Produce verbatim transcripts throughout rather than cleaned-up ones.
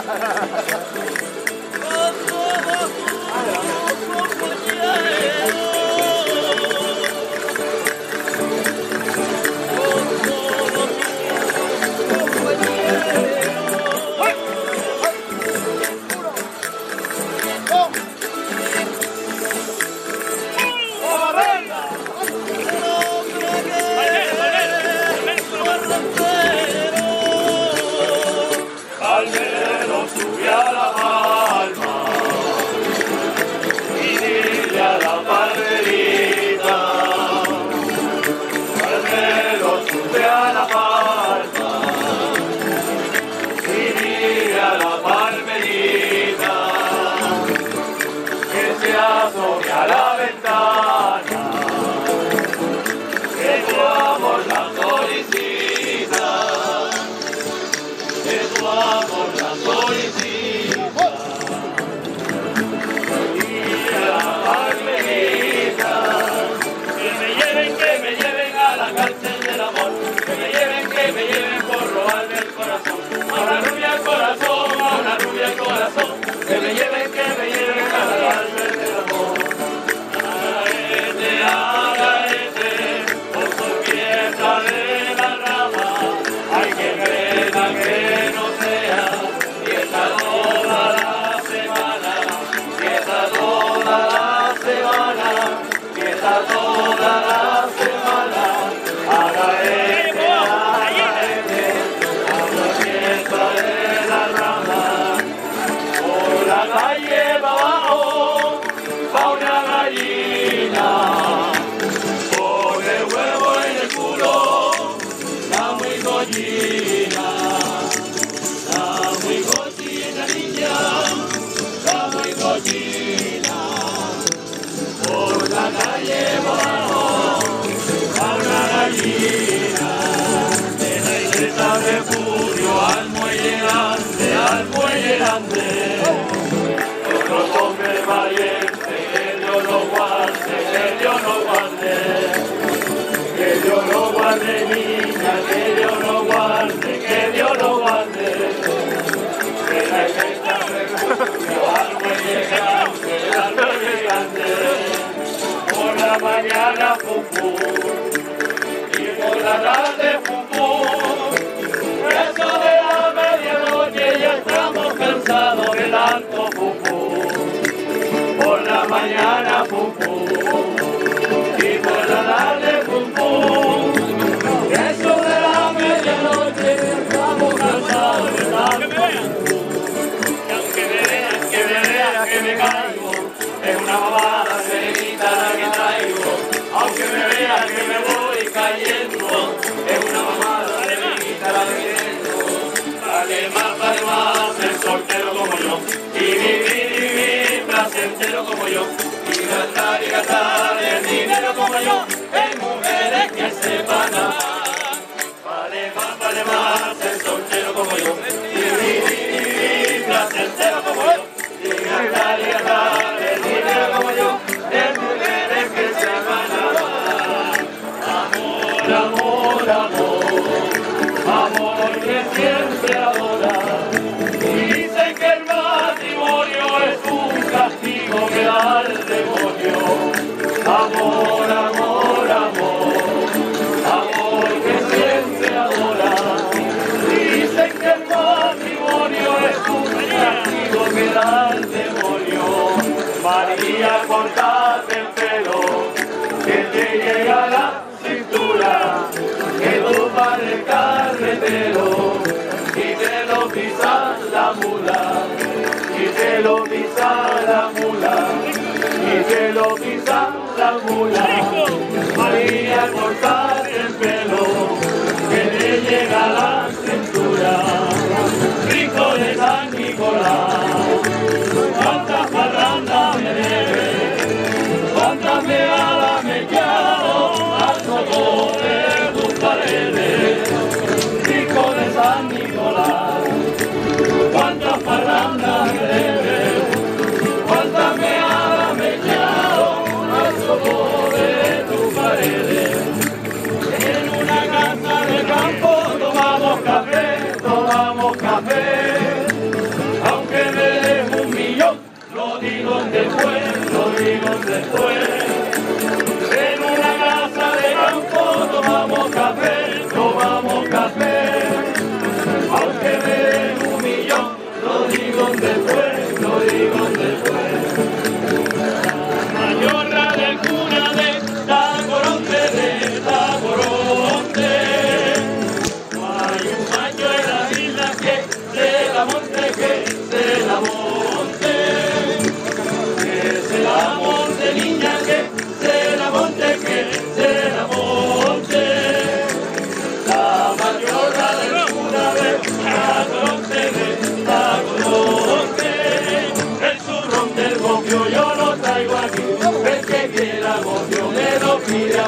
Mañana pupú y por la tarde pupú. Eso de la medianoche ya estamos cansados de tanto pupú. Por la mañana pupú y por la tarde pupú. Eso de la medianoche ya estamos cansados de tanto pupú. Y aunque me vean, que me vean, que me caigo, es una babada serenita la que traigo. Aunque me vean que me voy cayendo, es una mamada serenita la que tengo. Vale más, vale más ser soltero como yo, y vivir, y vivir placentero como yo, y gastar, y gastar el dinero como yo, en mujeres que sepan amar. Vale más, vale más ser soltero como yo, y vivir, y vivir placentero como yo, y gastar, y gastar el dinero como yo, en mujeres que sepan amar. Amor, amor, amor, amor que siempre adora. Dicen que el matrimonio es un castigo que da el demonio. Amor, amor, amor, amor que siempre adora. Dicen que el matrimonio es un castigo que da el demonio. María, cortate el pelo, que te llega a la cintura, que tu padre es carretero, y te lo pisa la mula, y te lo pisa la mula, y te lo pisa la mula. María, cortate el pelo, que te llega a la cintura, rico de San Nicolás. Cuántas parrandas me debes, cuántas meadas me llamo al soco de tus paredes, hijo de San Nicolás. Cuántas parrandas me debes, cuántas meadas me llamo al soco de tus paredes. En una casa de campo tomamos café, tomamos café.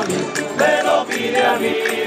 me lo pide a mí.